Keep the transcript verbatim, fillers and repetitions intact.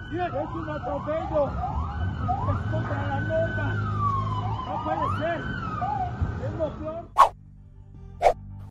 Es un atropello. Es contra la norma. No puede ser. Es lo peor.